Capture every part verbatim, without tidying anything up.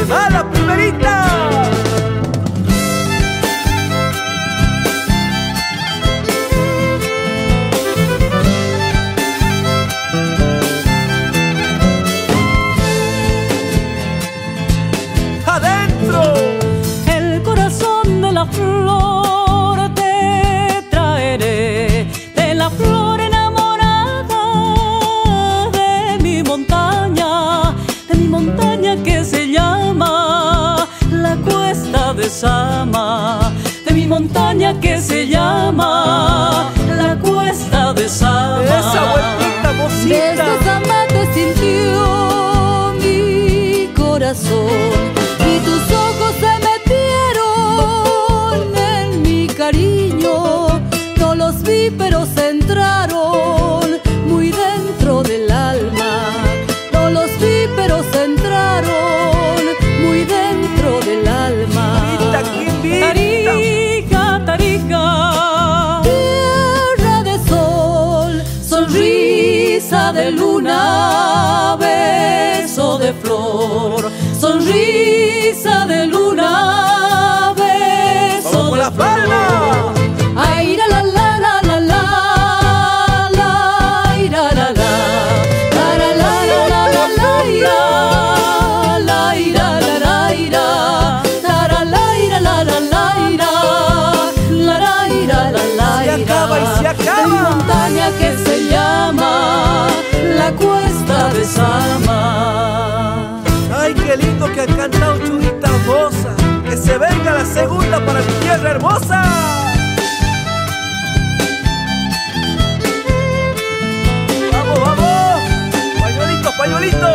va la primerita. El corazón de la flor te traeré, de la flor enamorada de mi montaña, de mi montaña que se llama la Cuesta de Sama, de mi montaña que se llama la Cuesta de Sama. Esa vueltita, mocita. Desde Sama te sintió mi corazón, y tus ojos se metieron en mi cariño. No los vi pero se entraron muy dentro del alma. No los vi pero se entraron muy dentro del alma. Tarija, Tarija, tierra de sol, sonrisa de luna, beso de flor, sonrisa de luna, beso de flor. Ay, la la la la la la, la ira la la, la la la la la la ira, la ira la la ira, la la la ira la la la ira, la la ira la la ira. Se acaba y se acaba. De mi montaña que se llama la Cuesta de Sama. Ay, qué lindo que ha cantado Churita Moza. Que se venga la segunda para mi tierra hermosa. Vamos, vamos. Pañuelito, pañuelito.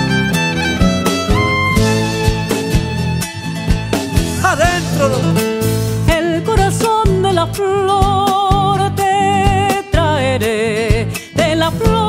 Adentro. El corazón de la flor te traeré, de la flor